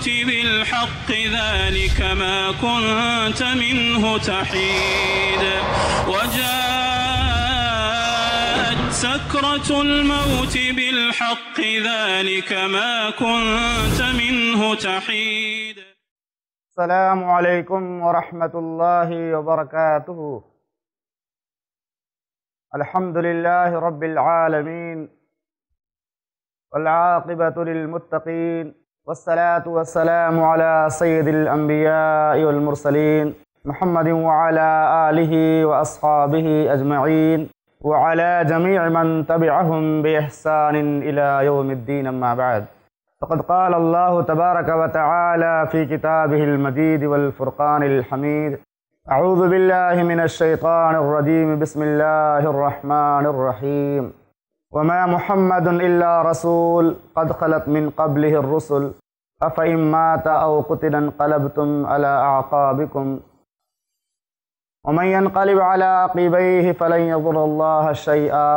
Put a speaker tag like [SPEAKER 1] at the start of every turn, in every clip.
[SPEAKER 1] الموت بالحق ذلك ما كنت منه تحيد وجاءت سكرة الموت بالحق ذلك ما كنت منه تحيد.
[SPEAKER 2] السلام علیکم ورحمۃ اللہ وبرکاتہ. الحمد للہ رب العالمین والعاقبۃ للمتقین والصلاة والسلام علی سید الانبیاء والمرسلین محمد وعلى آلہ واصحابہ اجمعین وعلى جميع من تبعهم بإحسان إلى يوم الدين. أما بعد فقد قال الله تبارك وتعالى في كتابه المجيد والفرقان الحميد: أعوذ بالله من الشيطان الرجيم بسم الله الرحمن الرحيم وما محمد إلا رسول قد خلت من قبله الرسل أفإن مات أو قتل انقلبتم على أعقابكم ومن ينقلب على عقبيه فلن يضر الله شيئا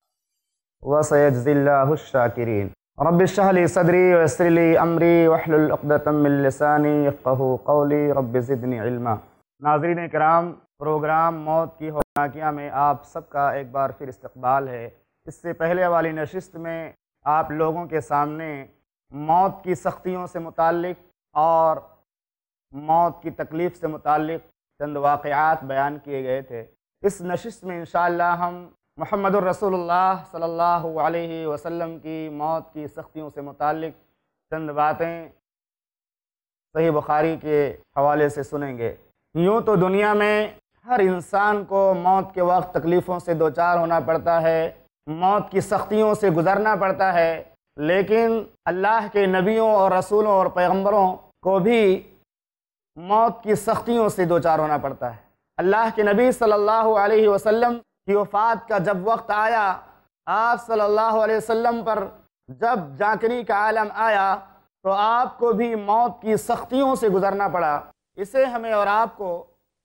[SPEAKER 2] وسيجزي الله الشاكرين. رب اشرح لي صدري ويسر لي امري واحلل عقدة من لساني يفقهوا قولي رب زدني علما. ناظرین کرام، پروگرام موت کی ہولناکیاں میں آپ سب کا ایک بار پھر استقبال ہے. اس سے پہلے والی نشست میں آپ لوگوں کے سامنے موت کی سختیوں سے متعلق اور موت کی تکلیف سے متعلق چند واقعات بیان کیے گئے تھے. اس نشست میں انشاءاللہ ہم محمد الرسول اللہ صلی اللہ علیہ وسلم کی موت کی سختیوں سے متعلق چند باتیں صحیح بخاری کے حوالے سے سنیں گے. یوں تو دنیا میں ہر انسان کو موت کے وقت تکلیفوں سے دوچار ہونا پڑتا ہے، موت کی سختیوں سے گزرنا پڑتا ہے، لیکن اللہ کے نبیوں اور رسولوں اور پیغمبروں کو بھی موت کی سختیوں سے دوچار ہونا پڑتا ہے. اللہ کے نبی صلی اللہ علیہ وسلم کی وفات کا جب وقت آیا، آپ صلی اللہ علیہ وسلم پر جب جانکنی کا عالم آیا تو آپ کو بھی موت کی سختیوں سے گزرنا پڑا. اسے ہمیں اور آپ کو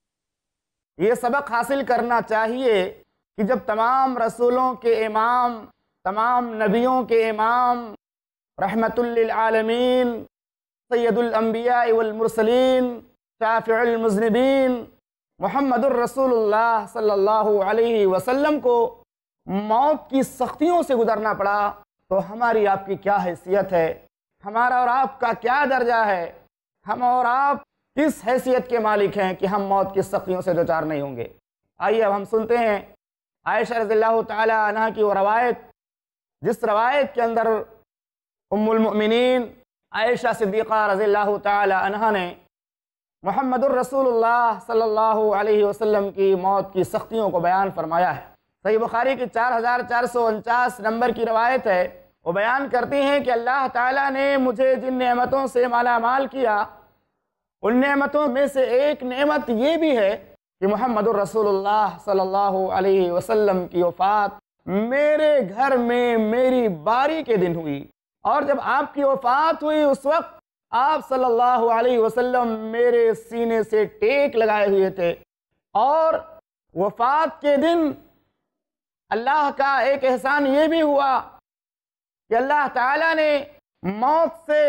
[SPEAKER 2] یہ سبق حاصل کرنا چاہیے کہ جب تمام رسولوں کے امام، تمام نبیوں کے امام، رحمت للعالمین، سید الانبیاء والمرسلین، شافع المذنبین، محمد الرسول اللہ صلی اللہ علیہ وسلم کو موت کی سختیوں سے گزرنا پڑا، تو ہماری آپ کی کیا حیثیت ہے، ہمارا اور آپ کا کیا درجہ ہے، ہم اور آپ کس حیثیت کے مالک ہیں کہ ہم موت کی سختیوں سے دوچار نہیں ہوں گے. آئیے اب ہم سنتے ہیں عائشہ رضی اللہ تعالی عنہ کی وہ روایت، جس روایت کے اندر ام المؤمنین عائشہ صدیقہ رضی اللہ تعالی عنہ نے محمد الرسول اللہ صلی اللہ علیہ وسلم کی موت کی سختیوں کو بیان فرمایا ہے. صحیح بخاری کی 4449 نمبر کی روایت ہے. وہ بیان کرتی ہیں کہ اللہ تعالیٰ نے مجھے جن نعمتوں سے مالا مال کیا، ان نعمتوں میں سے ایک نعمت یہ بھی ہے کہ محمد الرسول اللہ صلی اللہ علیہ وسلم کی وفات میرے گھر میں میری باری کے دن ہوئی، اور جب آپ کی وفات ہوئی اس وقت آپ صلی اللہ علیہ وسلم میرے سینے سے ٹیک لگائے ہوئے تھے. اور وفات کے دن اللہ کا ایک احسان یہ بھی ہوا کہ اللہ تعالیٰ نے موت سے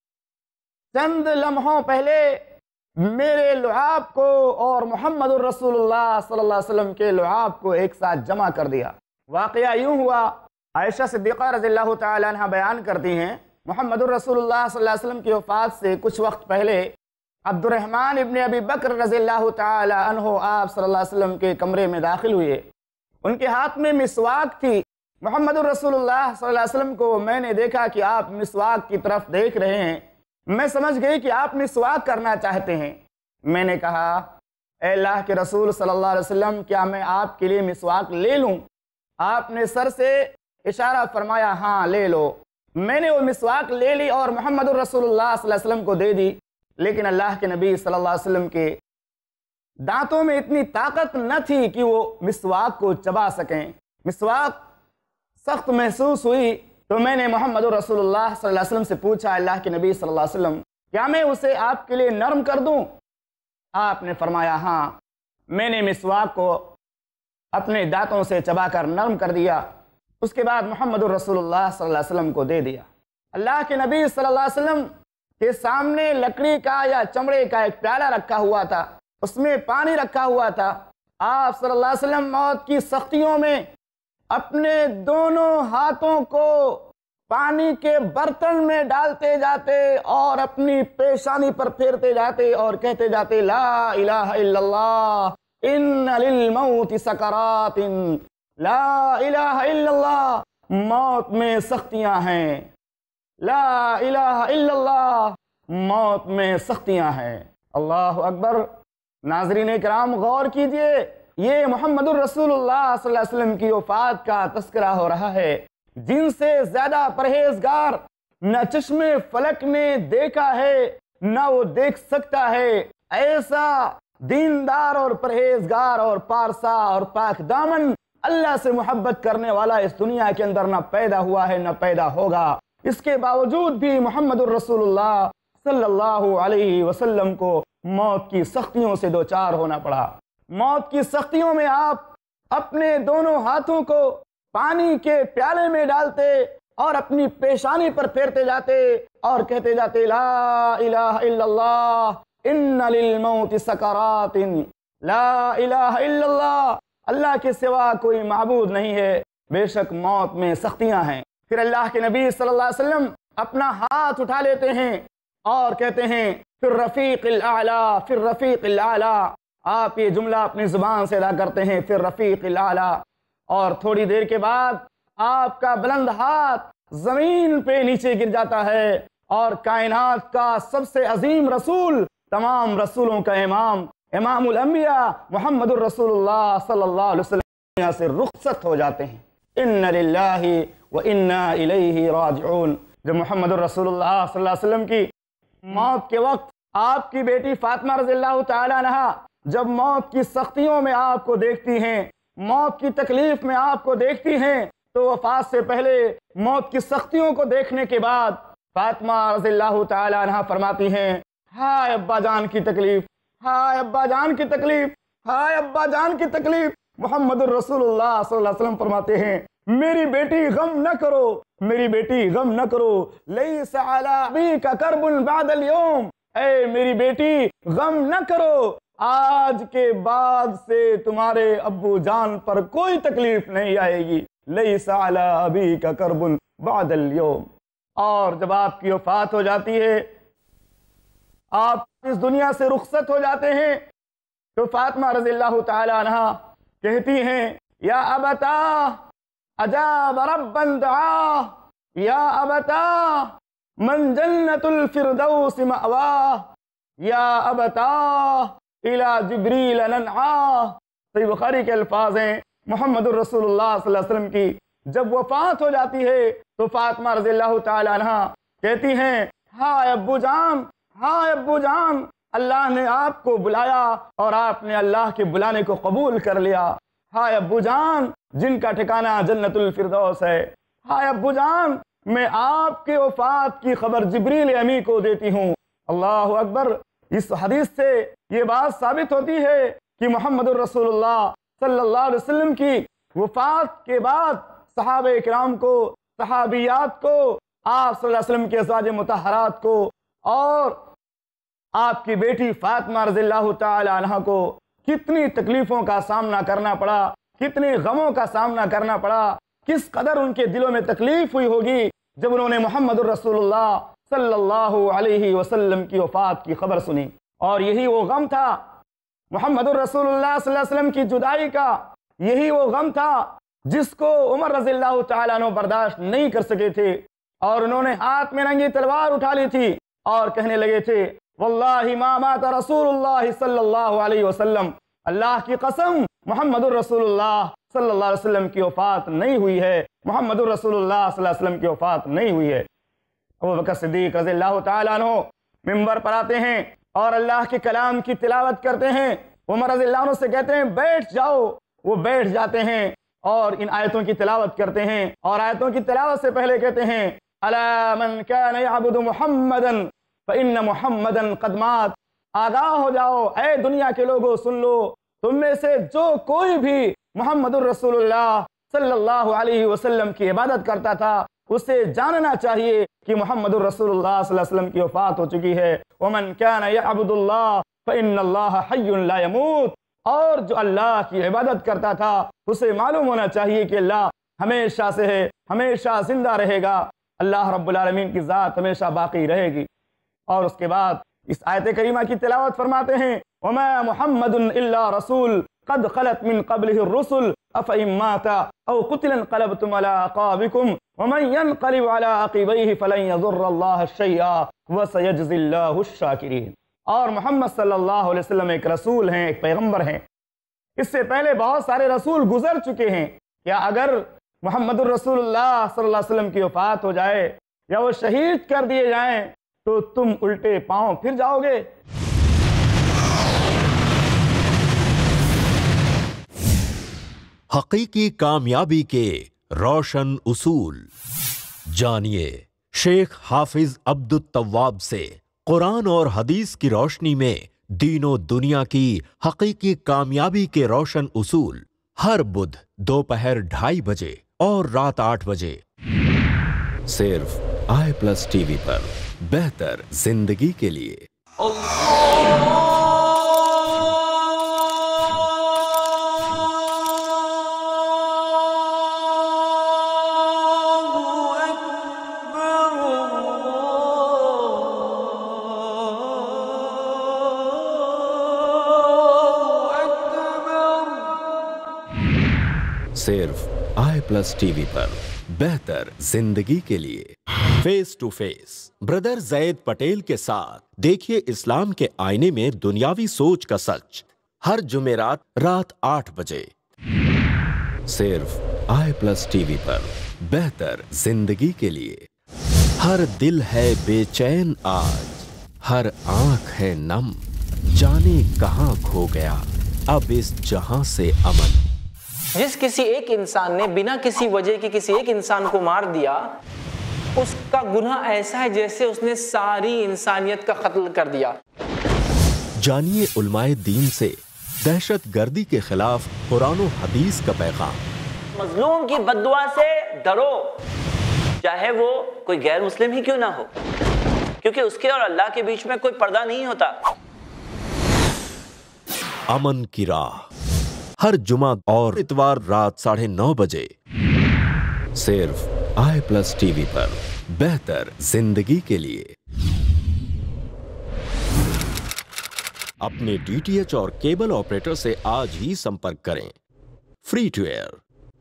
[SPEAKER 2] چند لمحوں پہلے میرے لعاب کو اور محمد الرسول اللہ صلی اللہ علیہ وسلم کے لعاب کو ایک ساتھ جمع کر دیا. واقعہ یوں ہوا، عائشہ صدیقہ رضی اللہ تعالی عنہ بیان کرتی ہیں محمد الرسول اللہ صلی اللہ علیہ وسلم کی وفات سے کچھ وقت پہلے عبد الرحمن ابن ابی بکر رضی اللہ تعالی عنہ آپ صلی اللہ علیہ وسلم کے کمرے میں داخل ہوئے. ان کے ہاتھ میں مسواک تھی. محمد الرسول اللہ صلی اللہ علیہ وسلم کو میں نے دیکھا کہ آپ مسواک کی طرف دیکھ رہے ہیں. میں سمجھ گئی کہ آپ مسواک کرنا چاہتے ہیں. میں نے کہا اے اللہ کے رسول صلی اللہ علیہ وسلم، کیا میں آپ کے لیے مسواک لے لوں؟ آپ نے سر سے اشارہ فرمایا ہاں لے لو. میں نے وہ مسواک لے لی اور محمد الرسول اللہ صلی اللہ علیہ وسلم کو دے دی. لیکن اللہ کے نبی صلی اللہ علیہ وسلم کے دانتوں میں اتنی طاقت نہ تھی کہ وہ مسواک کو چبا سکیں. مسواک سخت محسوس ہوئی تو میں نے محمد الرسول اللہ صلی اللہ علیہ وسلم سے پوچھا اللہ کے نبی صلی اللہ علیہ وسلم کیا میں اسے آپ کے لیے نرم کر دوں؟ آپ نے فرمایا ہاں. میں نے مسواک کو اپنے دانتوں سے چبا کر نرم کر دیا. اس کے بعد محمد الرسول اللہ صلی اللہ علیہ وسلم کو دے دیا. اللہ کے نبی صلی اللہ علیہ وسلم کہ سامنے لکڑی کا یا چمڑے کا ایک پیالہ رکھا ہوا تھا، اس میں پانی رکھا ہوا تھا۔ آپ صلی اللہ علیہ وسلم موت کی سختیوں میں اپنے دونوں ہاتھوں کو پانی کے برتن میں ڈالتے جاتے اور اپنی پیشانی پر پھیرتے جاتے اور کہتے جاتے لا الہ الا اللہ ان للموت سکرات، لا الہ الا اللہ، موت میں سختیاں ہیں، لا الہ الا اللہ، موت میں سختیاں ہیں۔ اللہ اکبر۔ ناظرین کرام غور کیجئے، یہ محمد الرسول اللہ صلی اللہ علیہ وسلم کی وفات کا تذکرہ ہو رہا ہے، جن سے زیادہ پرہیزگار نہ چشم فلک نے دیکھا ہے نہ وہ دیکھ سکتا ہے۔ ایسا دیندار اور پرہیزگار اور پارسا اور پاک دامن اللہ سے محبت کرنے والا اس دنیا کے اندر نہ پیدا ہوا ہے نہ پیدا ہوگا۔ اس کے باوجود بھی محمد الرسول اللہ صلی اللہ علیہ وسلم کو موت کی سختیوں سے دوچار ہونا پڑا۔ موت کی سختیوں میں آپ اپنے دونوں ہاتھوں کو پانی کے پیالے میں ڈالتے اور اپنی پیشانی پر پھیرتے جاتے اور کہتے جاتے لا الہ الا اللہ ان للموت سکرات، لا الہ الا اللہ، اللہ کے سوا کوئی معبود نہیں ہے، بے شک موت میں سختیاں ہیں۔ پھر اللہ کے نبی صلی اللہ علیہ وسلم اپنا ہاتھ اٹھا لیتے ہیں اور کہتے ہیں پھر رفیق الاعلیٰ، پھر رفیق الاعلیٰ۔ آپ یہ جملہ اپنی زبان سے ادا کرتے ہیں پھر رفیق الاعلیٰ، اور تھوڑی دیر کے بعد آپ کا بلند ہاتھ زمین پہ نیچے گر جاتا ہے اور کائنات کا سب سے عظیم رسول، تمام رسولوں کا امام، امام الانبیاء محمد الرسول اللہ صلی اللہ علیہ وسلم دنیا سے رخصت ہو جاتے ہیں۔ ان للہ وانا الیہ راجعون۔ جب محمد الرسول اللہ صلی اللہ علیہ وسلم کی موت کے وقت آپ کی بیٹی فاطمہ رضی اللہ تعالی عنہا جب موت کی سختیوں میں آپ کو دیکھتی ہیں، موت کی تکلیف میں آپ کو دیکھتی ہیں، تو وفات سے پہلے موت کی سختیوں کو دیکھنے کے بعد فاطمہ رضی اللہ تعالی عنہا فرماتی ہیں ہائے ابا جان کی تکلیف، ہائے ابا جان کی تکلیف، ہائے ابا جان کی تکلیف۔ محمد الرسول اللہ صلی اللہ علیہ وسلم فرماتے ہیں میری بیٹی غم نہ کرو، میری بیٹی غم نہ کرو، لیس علی ابیک کرب بعد اليوم، اے میری بیٹی غم نہ کرو، آج کے بعد سے تمہارے ابو جان پر کوئی تکلیف نہیں آئے گی، لیس علی ابیک کرب بعد اليوم۔ اور جب آپ کی وفات ہو جاتی ہے، آپ اس دنیا سے رخصت ہو جاتے ہیں، تو فاطمہ رضی اللہ تعالی عنہا کہتی ہیں یا ابتا اجاب ربا دعا، یا ابتا من جنت الفردوس مأواہ، یا ابتا الى جبریل ننعا۔ صحیح بخاری کے الفاظ ہیں محمد الرسول اللہ صلی اللہ علیہ وسلم کی جب وفات ہو جاتی ہے تو فاطمہ رضی اللہ تعالی عنہا کہتی ہیں ہائے ابو جان، ہائے ابو جان، اللہ نے آپ کو بلایا اور آپ نے اللہ کے بلانے کو قبول کر لیا۔ ہائے ابو جان جن کا ٹھکانہ جنت الفردوس ہے، ہائے ابو جان میں آپ کے وفات کی خبر جبریل امی کو دیتی ہوں۔ اللہ اکبر۔ اس حدیث سے یہ بات ثابت ہوتی ہے کہ محمد الرسول اللہ صلی اللہ علیہ وسلم کی وفات کے بعد صحابہ کرام کو، صحابیات کو، آپ صلی اللہ علیہ وسلم کے ازواج مطہرات کو اور آپ کی بیٹی فاطمہ رضی اللہ تعالی عنہا کو کتنی تکلیفوں کا سامنا کرنا پڑا، کتنے غموں کا سامنا کرنا پڑا، کس قدر ان کے دلوں میں تکلیف ہوئی ہوگی جب انہوں نے محمد الرسول اللہ صلی اللہ علیہ وسلم کی وفات کی خبر سنی۔ اور یہی وہ غم تھا محمد الرسول اللہ صلی اللہ علیہ وسلم کی جدائی کا، یہی وہ غم تھا جس کو عمر رضی اللہ تعالیٰ عنہ برداشت نہیں کر سکے تھے، اور انہوں نے ہاتھ میں ننگی تلوار اٹھا لی تھی اور کہنے لگے تھے واللہ ما مات رسول اللہ صلی اللہ علیہ وسلم، اللہ کی قسم محمد الرسول اللہ صلی اللہ علیہ وسلم کی وفات نہیں ہوئی ہے، محمد الرسول اللہ صلی اللہ علیہ وسلم کی وفات نہیں ہوئی ہے۔ ابوبکر صدیق رضی اللہ تعالیٰ عنہ منبر پر آتے ہیں اور اللہ کے کلام کی تلاوت کرتے ہیں، عمر رضی اللہ عنہ سے کہتے ہیں بیٹھ جاؤ، وہ بیٹھ جاتے ہیں اور ان آیتوں کی تلاوت کرتے ہیں، اور آیتوں کی تلاوت سے پہلے کہتے ہیں الا من كان يعبد محمدا فإن محمدا قد مات، آگاہ ہو جاؤ اے دنیا کے لوگوں سن لو، تم میں سے جو کوئی بھی محمد الرسول اللہ صلی اللہ علیہ وسلم کی عبادت کرتا تھا اسے جاننا چاہیے کہ محمد الرسول اللہ صلی اللہ علیہ وسلم کی وفات ہو چکی ہے۔ وَمَنْ كَانَ يَعْبُدُ اللَّهَ فَإِنَّ اللَّهَ حَيٌّ لَا يَمُوتُ، اور جو اللہ کی عبادت کرتا تھا اسے معلوم ہونا چاہیے کہ اللہ ہمیشہ سے ہے، ہمیشہ زندہ رہے گا، اللہ رب العالمین کی ذات ہمیشہ باقی رہے گی۔ اور اس کے بعد اس آیت کریمہ کی تلاوت فرماتے ہیں وَمَا مُحَمَّدٌ إِلَّا رَسُولٌ قَدْ خَلَتْ مِن قَبْلِهِ الرُّسُلُ أَفَإِن مَّاتَ أَوْ قُتِلَ انقلبتم عَلَىٰ أَعْقَابِكُمْ وَمَن يَنقَلِبْ عَلَىٰ عَقِبَيْهِ فَلَن يَضُرَّ اللَّهَ شَيْئًا وَسَيَجْزِي اللَّهُ الشَّاكِرِينَ۔ اور محمد صلی اللہ علیہ وسلم ایک رسول ہیں، ایک پیغمبر ہیں۔ اس سے پہلے بہت سارے رسول گزر چکے ہیں، کیا اگر محمد الرسول اللہ صلی اللہ علیہ وسلم کی وفات ہو جائے یا وہ شہید کر دیے جائیں تو تم الٹے پاؤں پھر جاؤ گے؟
[SPEAKER 3] حقیقی کامیابی کے روشن اصول جانیے شیخ حافظ عبد التواب سے قرآن اور حدیث کی روشنی میں دین و دنیا کی حقیقی کامیابی کے روشن اصول، ہر بدھ دوپہر 2:30 بجے اور رات 8 بجے صرف i+ ٹی وی پر، بہتر زندگی کے لیے۔ صرف i+ ٹی وی پر، بہتر زندگی کے لیے۔ Face to face brother Zaid Patel کے ساتھ دیکھیے اسلام کے آئینے میں دنیاوی سوچ کا سچ، ہر جمعرات رات 8 بجے صرف i+ ٹی وی پر، بہتر زندگی کے لیے۔ ہر دل ہے بے چین آج، ہر آنکھ ہے نم، جانے کہاں کھو گیا اب اس جہاں سے امن۔
[SPEAKER 4] جس کسی ایک انسان نے بنا کسی وجہ کے کسی ایک انسان کو مار دیا، اس کا گناہ ایسا ہے جیسے اس نے ساری انسانیت کا قتل کر دیا۔
[SPEAKER 3] جانیے علماء دین سے دہشت گردی کے خلاف قرآن و حدیث کا پیغام۔
[SPEAKER 5] مظلوم کی بد دعا سے ڈرو، چاہے وہ کوئی غیر مسلم ہی کیوں نہ ہو، کیونکہ اس کے اور اللہ کے بیچ میں کوئی پردہ نہیں ہوتا۔
[SPEAKER 3] امن کی راہ ہر جمعہ اور اتوار رات 9:30 بجے صرف i+ ٹی وی پر، بہتر زندگی کے لیے۔ اپنے DTH اور کیبل آپریٹر سے آج ہی سمپرک کریں۔ Free to air.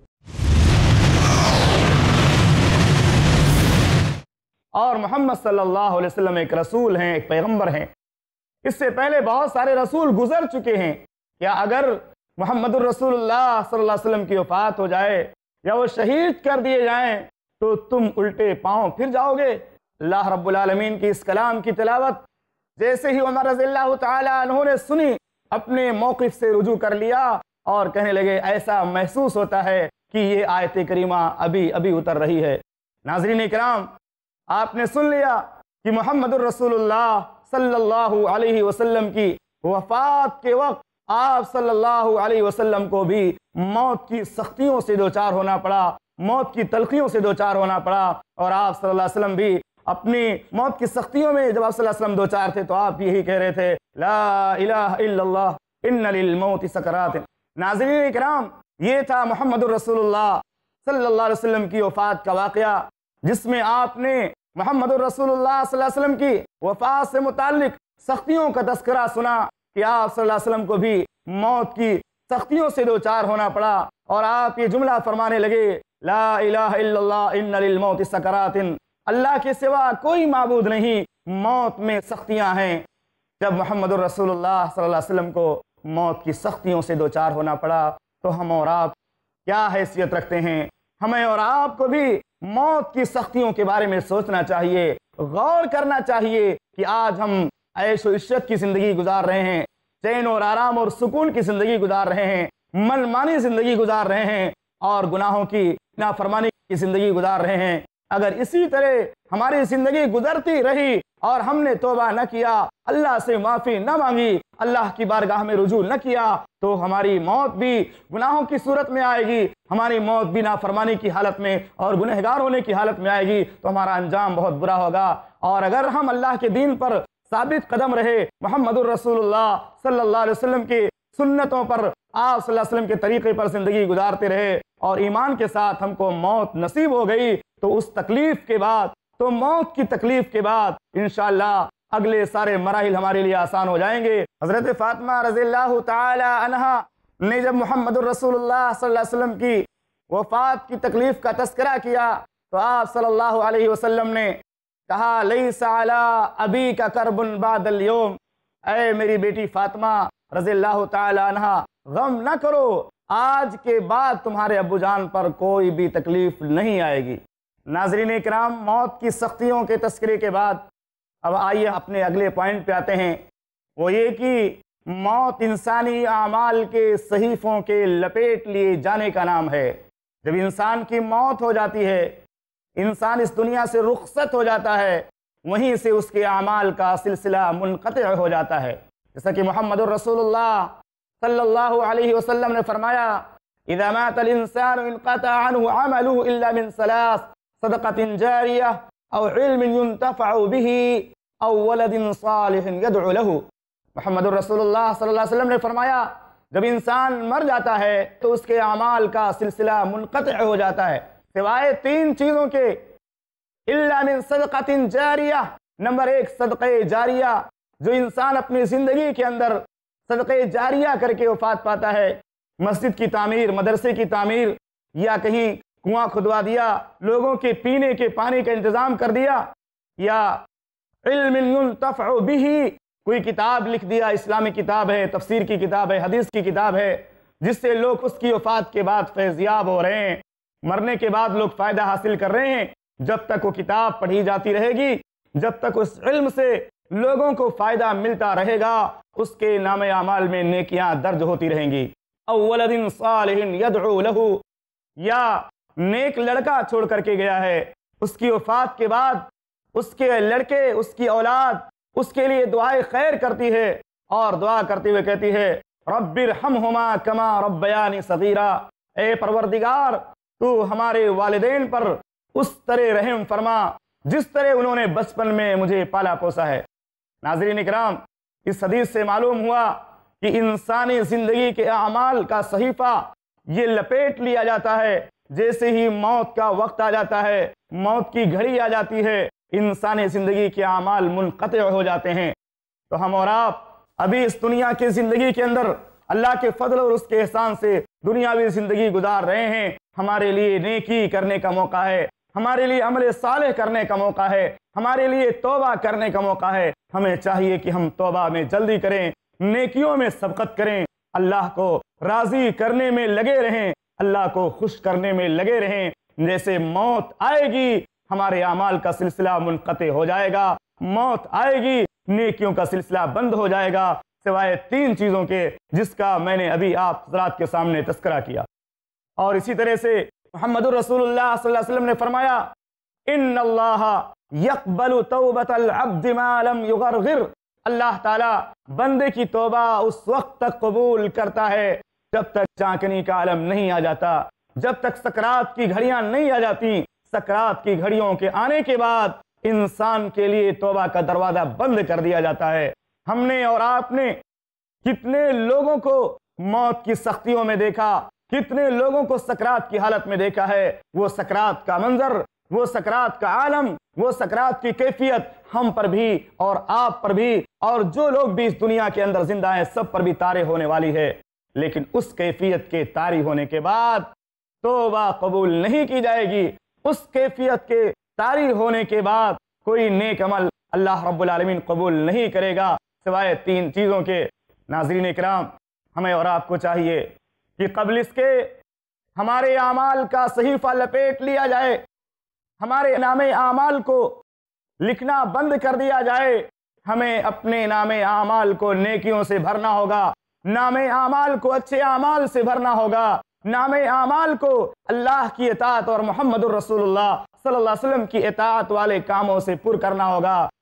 [SPEAKER 2] اور محمد صلی اللہ علیہ وسلم ایک رسول ہیں، ایک پیغمبر ہیں۔ اس سے پہلے بہت سارے رسول گزر چکے ہیں، کیا اگر محمد الرسول اللہ صلی اللہ علیہ وسلم کی وفات ہو جائے یا وہ شہید کر دیے جائیں تو تم الٹے پاؤں پھر جاؤ گے؟ اللہ رب العالمین کی اس کلام کی تلاوت جیسے ہی عمر رضی اللہ تعالیٰ عنہ نے سنی، اپنے موقف سے رجوع کر لیا اور کہنے لگے ایسا محسوس ہوتا ہے کہ یہ آیت کریمہ ابھی اتر رہی ہے۔ ناظرین اکرام، آپ نے سن لیا کہ محمد الرسول اللہ صلی اللہ علیہ وسلم کی وفات کے وقت آپ صلی اللہ علیہ وسلم کو بھی موت کی سختیوں سے دوچار ہونا پڑا، موت کی تلخیوں سے دوچار ہونا پڑا، اور آپ صلی اللہ علیہ وسلم بھی اپنی موت کی سختیوں میں جب آپ صلی اللہ علیہ وسلم دوچار تھے تو آپ یہی کہہ رہے تھے لا الہ الا اللہ ان للموت سکرات۔ ناظرین اکرام، یہ تھا محمد الرسول اللہ صلی اللہ علیہ وسلم کی وفات کا واقعہ، جس میں آپ نے محمد الرسول اللہ صلی اللہ علیہ وسلم کی وفات سے متعلق سختیوں کا تذکرہ سنا کہ آپ صلی اللہ علیہ وسلم کو بھی موت کی سختیوں سے دوچار ہونا پڑا، اور آپ یہ جملہ فرمانے لگے لا الہ الا اللہ ان للموت سکرات، اللہ کے سوا کوئی معبود نہیں، موت میں سختیاں ہیں۔ جب محمد الرسول اللہ صلی اللہ علیہ وسلم کو موت کی سختیوں سے دوچار ہونا پڑا تو ہم اور آپ کیا حیثیت رکھتے ہیں؟ ہمیں اور آپ کو بھی موت کی سختیوں کے بارے میں سوچنا چاہیے، غور کرنا چاہیے کہ آج ہم عیش و عشرت کی زندگی گزار رہے ہیں، چین اور آرام اور سکون کی زندگی گزار رہے ہیں، منمانی زندگی گزار رہے ہیں، اور گناہوں کی نافرمانی کی زندگی گزار رہے ہیں۔ اگر اسی طرح ہماری زندگی گزرتی رہی اور ہم نے توبہ نہ کیا، اللہ سے معافی نہ مانگی، اللہ کی بارگاہ میں رجوع نہ کیا، تو ہماری موت بھی گناہوں کی صورت میں آئے گی، ہماری موت بھی نافرمانی کی حالت میں اور گنہگار ہونے کی حالت میں آئے گی، تو ہمارا انجام بہت برا ہوگا۔ اور اگر ہم اللہ کے دین پر ثابت قدم رہے، محمد الرسول اللہ صلی اللہ علیہ وسلم کی سنتوں پر، آپ صلی اللہ علیہ وسلم کے طریقے پر زندگی گزارتے رہے اور ایمان کے ساتھ ہم کو موت نصیب ہو گئی، تو اس تکلیف کے بعد، تو موت کی تکلیف کے بعد انشاءاللہ اگلے سارے مراحل ہمارے لیے آسان ہو جائیں گے۔ حضرت فاطمہ رضی اللہ تعالی عنہا نے جب محمد الرسول اللہ صلی اللہ علیہ وسلم کی وفات کی تکلیف کا تذکرہ کیا تو آپ صلی اللہ علیہ وسلم نے کہا لیس علی ابی کا کرب بعد اليوم، اے میری بیٹی فاطمہ رضی اللہ تعالی عنہا، غم نہ کرو، آج کے بعد تمہارے ابو جان پر کوئی بھی تکلیف نہیں آئے گی۔ ناظرین اکرام، موت کی سختیوں کے تذکرے کے بعد اب آئیے اپنے اگلے پوائنٹ پہ آتے ہیں، وہ یہ کہ موت انسانی اعمال کے صحیفوں کے لپیٹ لیے جانے کا نام ہے۔ جب انسان کی موت ہو جاتی ہے، انسان اس دنیا سے رخصت ہو جاتا ہے، وہیں سے اس کے اعمال کا سلسلہ منقطع ہو جاتا ہے، جیسا کہ محمد الرسول اللہ صلی اللہ علیہ وسلم نے فرمایا اذا مات الانسان انقطع عنه عمله الا من ثلاث، صدقة جاریہ او علم ينتفع به او ولد صالح يدعو له۔ محمد الرسول اللہ صلی اللہ علیہ وسلم نے فرمایا جب انسان مر جاتا ہے تو اس کے اعمال کا سلسلہ منقطع ہو جاتا ہے سوائے تین چیزوں کے، الا من صدقۃ جاریہ، نمبر ایک صدقہ جاریہ، جو انسان اپنی زندگی کے اندر صدقہ جاریہ کر کے وفات پاتا ہے، مسجد کی تعمیر، مدرسے کی تعمیر، یا کہیں کنواں کھدوا دیا، لوگوں کے پینے کے پانی کا انتظام کر دیا، یا علم ينتفع به، کوئی کتاب لکھ دیا، اسلامی کتاب ہے، تفسیر کی کتاب ہے، حدیث کی کتاب ہے، جس سے لوگ اس کی وفات کے بعد فیضیاب ہو رہے ہیں، مرنے کے بعد لوگ فائدہ حاصل کر رہے ہیں۔ جب تک وہ کتاب پڑھی جاتی رہے گی، جب تک اس علم سے لوگوں کو فائدہ ملتا رہے گا، اس کے نام اعمال میں نیکیاں درج ہوتی رہیں گی۔ او ولد صالح يدعو له، یا نیک لڑکا چھوڑ کر کے گیا ہے، اس کی وفات کے بعد اس کے لڑکے، اس کی اولاد اس کے لیے دعائے خیر کرتی ہے اور دعا کرتے ہوئے کہتی ہے رب ارحمہما کما ربیانی صغیرا، اے پروردگار تو ہمارے والدین پر اس طرح رحم فرما جس طرح انہوں نے بچپن میں مجھے پالا پوسا ہے۔ ناظرین اکرام، اس حدیث سے معلوم ہوا کہ انسانی زندگی کے اعمال کا صحیفہ یہ لپیٹ لیا جاتا ہے، جیسے ہی موت کا وقت آ جاتا ہے، موت کی گھڑی آ جاتی ہے، انسانی زندگی کے اعمال منقطع ہو جاتے ہیں۔ تو ہم اور آپ ابھی اس دنیا کی زندگی کے اندر اللہ کے فضل اور اس کے احسان سے دنیاوی زندگی گزار رہے ہیں، ہمارے لیے نیکی کرنے کا موقع ہے، ہمارے لیے عمل صالح کرنے کا موقع ہے، ہمارے لیے توبہ کرنے کا موقع ہے۔ ہمیں چاہیے کہ ہم توبہ میں جلدی کریں، نیکیوں میں سبقت کریں، اللہ کو راضی کرنے میں لگے رہیں، اللہ کو خوش کرنے میں لگے رہیں۔ جیسے موت آئے گی ہمارے اعمال کا سلسلہ منقطع ہو جائے گا، موت آئے گی نیکیوں کا سلسلہ بند ہو جائے گا، سوائے تین چیزوں کے جس کا میں نے ابھی آپ حضرات کے سامنے تذکرہ کیا۔ اور اسی طرح سے محمد الرسول اللہ صلی اللہ علیہ وسلم نے فرمایا ان اللہ یقبل توبۃ العبد ما لم یغرغر، اللہ تعالی بندے کی توبہ اس وقت تک قبول کرتا ہے جب تک چاکنی کا عالم نہیں آ جاتا، جب تک سکرات کی گھڑیاں نہیں آ جاتی۔ سکرات کی گھڑیوں کے آنے کے بعد انسان کے لیے توبہ کا دروازہ بند کر دیا جاتا ہے۔ ہم نے اور آپ نے کتنے لوگوں کو موت کی سختیوں میں دیکھا، کتنے لوگوں کو سکرات کی حالت میں دیکھا ہے۔ وہ سکرات کا منظر، وہ سکرات کا عالم، وہ سکرات کی کیفیت ہم پر بھی اور آپ پر بھی اور جو لوگ بھی اس دنیا کے اندر زندہ ہیں سب پر بھی طاری ہونے والی ہے۔ لیکن اس کیفیت کے طاری ہونے کے بعد توبہ قبول نہیں کی جائے گی، اس کیفیت کے طاری ہونے کے بعد کوئی نیک عمل اللہ رب العالمین قبول نہیں کرے گا سوائے تین چیزوں کے۔ ناظرین اکرام، ہمیں اور آپ کو چاہیے کہ قبل اس کے ہمارے اعمال کا صحیفہ لپیٹ لیا جائے، ہمارے نام اعمال کو لکھنا بند کر دیا جائے۔ ہمیں اپنے نام اعمال کو نیکیوں سے بھرنا ہوگا، نام اعمال کو اچھے اعمال سے بھرنا ہوگا، نام اعمال کو اللہ کی اطاعت اور محمد الرسول اللہ صلی اللہ علیہ وسلم کی اطاعت والے کاموں سے پر کرنا ہوگا۔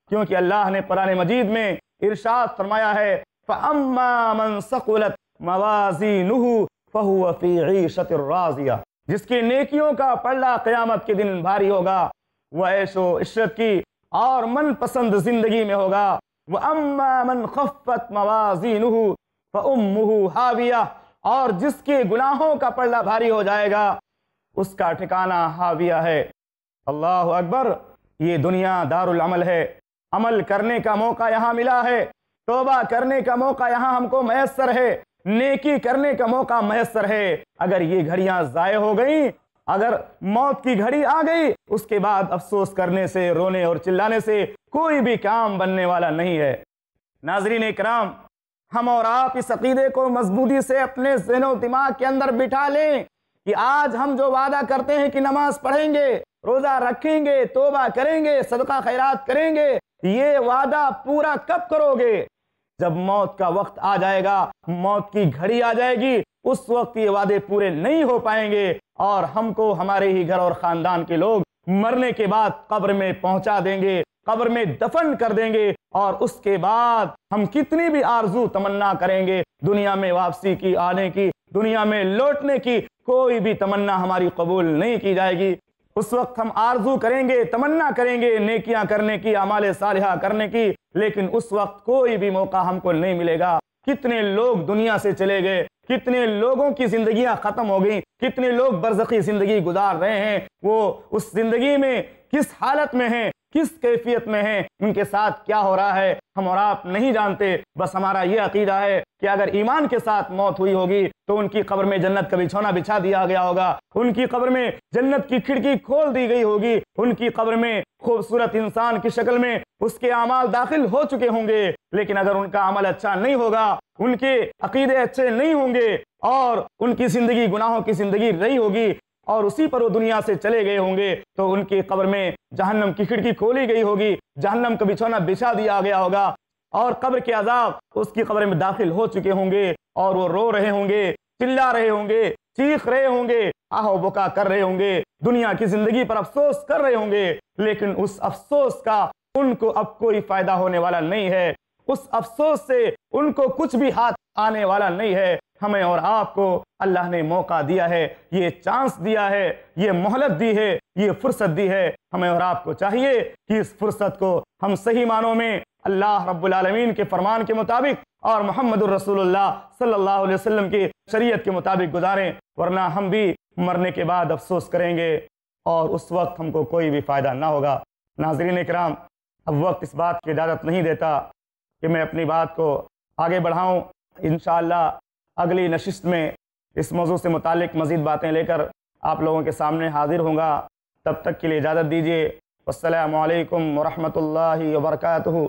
[SPEAKER 2] کیونکہ اللہ نے قرآن مجید میں ارشاد فرمایا ہے فَأَمَّا مَنْ ثَقُلَتْ مَوَازِينُهُ فَهُوَ فِي عِيشَةٍ رَاضِيَةٍ، جس کی نیکیوں کا پلڑا قیامت کے دن بھاری ہوگا وہ عیش و عشرت کی اور من پسند زندگی میں ہوگا۔ وَأَمَّا مَنْ خَفَّتْ مَوَازِينُهُ فَأُمُّهُ حَاوِيَةٌ، اور جس کے گناہوں کا پلڑا بھاری ہو جائے گا اس کا ٹھکانہ حاویہ ہے۔ اللہ اکبر، یہ دنیا دار العمل ہے، عمل کرنے کا موقع یہاں ملا ہے، توبہ کرنے کا موقع یہاں ہم کو میسر ہے، نیکی کرنے کا موقع میسر ہے۔ اگر یہ گھڑیاں ضائع ہو گئیں، اگر موت کی گھڑی آ گئی، اس کے بعد افسوس کرنے سے، رونے اور چلانے سے کوئی بھی کام بننے والا نہیں ہے۔ ناظرین اکرام، ہم اور آپ اس عقیدے کو مضبوطی سے اپنے ذہن و دماغ کے اندر بٹھا لیں کہ آج ہم جو وعدہ کرتے ہیں کہ نماز پڑھیں گے، روزہ رکھیں گے، توبہ کریں گے، صدقہ خیرات کریں گے، یہ وعدہ پورا کب کرو گے؟ جب موت کا وقت آ جائے گا، موت کی گھڑی آ جائے گی، اس وقت یہ وعدے پورے نہیں ہو پائیں گے اور ہم کو ہمارے ہی گھر اور خاندان کے لوگ مرنے کے بعد قبر میں پہنچا دیں گے، قبر میں دفن کر دیں گے، اور اس کے بعد ہم کتنی بھی آرزو تمنا کریں گے دنیا میں واپسی کی، آنے کی، دنیا میں لوٹنے کی، کوئی بھی تمنا ہماری قبول نہیں کی جائے گی۔ اس وقت ہم آرزو کریں گے، تمنا کریں گے نیکیاں کرنے کی، اعمال صالحہ کرنے کی، لیکن اس وقت کوئی بھی موقع ہم کو نہیں ملے گا۔ کتنے لوگ دنیا سے چلے گئے، کتنے لوگوں کی زندگیاں ختم ہو گئیں، کتنے لوگ برزخی زندگی گزار رہے ہیں، وہ اس زندگی میں کس حالت میں ہیں، کس کیفیت میں ہیں، ان کے ساتھ کیا ہو رہا ہے، ہم اور آپ نہیں جانتے۔ بس ہمارا یہ عقیدہ ہے کہ اگر ایمان کے ساتھ موت ہوئی ہوگی تو ان کی قبر میں جنت کا بچھونا بچھا دیا گیا ہوگا، ان کی قبر میں جنت کی کھڑکی کھول دی گئی ہوگی، ان کی قبر میں خوبصورت انسان کی شکل میں اس کے اعمال داخل ہو چکے ہوں گے۔ لیکن اگر ان کا عمل اچھا نہیں ہوگا، ان کے عقیدے اچھے نہیں ہوں گے اور ان کی زندگی گناہوں کی زندگی رہی ہوگی اور اسی پر وہ دنیا سے چلے گئے ہوں گے، تو ان کی قبر میں جہنم کی کھڑکی کھولی گئی ہوگی، جہنم کا بچھونا بچھا دیا گیا ہوگا اور قبر کے عذاب اس کی قبر میں داخل ہو چکے ہوں گے، اور وہ رو رہے ہوں گے، چلا رہے ہوں گے، چیخ رہے ہوں گے، آہ و بکا کر رہے ہوں گے، دنیا کی زندگی پر افسوس کر رہے ہوں گے، لیکن اس افسوس کا ان کو اب کوئی فائدہ ہونے والا نہیں ہے، اس افسوس سے ان کو کچھ بھی ہاتھ آنے والا نہیں ہے۔ ہمیں اور آپ کو اللہ نے موقع دیا ہے، یہ چانس دیا ہے، یہ مہلت دی ہے، یہ فرصت دی ہے۔ ہمیں اور آپ کو چاہیے کہ اس فرصت کو ہم صحیح معنوں میں اللہ رب العالمین کے فرمان کے مطابق اور محمد الرسول اللہ صلی اللہ علیہ وسلم کی شریعت کے مطابق گزاریں، ورنہ ہم بھی مرنے کے بعد افسوس کریں گے اور اس وقت ہم کو کوئی بھی فائدہ نہ ہوگا۔ ناظرین اکرام، اب وقت اس بات کی اجازت نہیں دیتا کہ میں اپنی بات کو آگے بڑھاؤں۔ انشاءاللہ اگلی نشست میں اس موضوع سے متعلق مزید باتیں لے کر آپ لوگوں کے سامنے حاضر ہوں گا۔ تب تک کے لیے اجازت دیجیے۔ والسلام علیکم ورحمۃ اللہ وبرکاتہ۔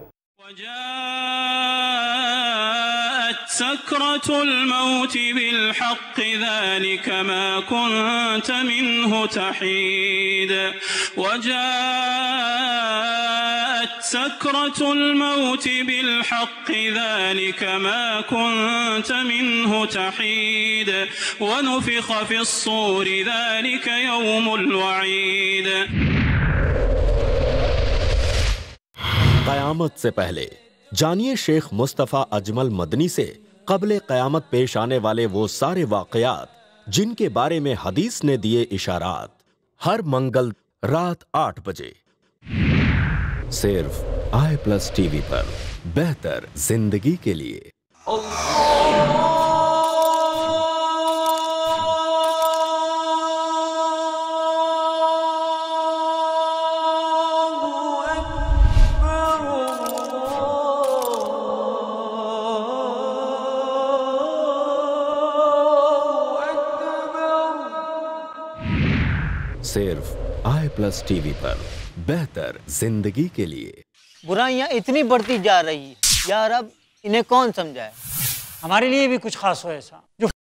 [SPEAKER 1] سكرة الموت بالحق ذلك ما كنت منه تحيد وجاءت سكرة الموت بالحق ذلك ما كنت منه تحيد ونفخ في الصور ذلك يوم الوعيد۔
[SPEAKER 3] قیامت سے پہلے جانیے شیخ مصطفیٰ اجمل مدنی سے قبل قیامت پیش آنے والے وہ سارے واقعات جن کے بارے میں حدیث نے دیے اشارات، ہر منگل رات 8 بجے صرف i+ TV پر، بہتر زندگی کے لیے۔ صرف i+ TV پر، بہتر زندگی کے لیے۔
[SPEAKER 6] برائیاں اتنی بڑھتی جا رہی ہے، یا رب انہیں کون سمجھائے؟
[SPEAKER 7] ہمارے لیے بھی کچھ خاص ہو ایسا جو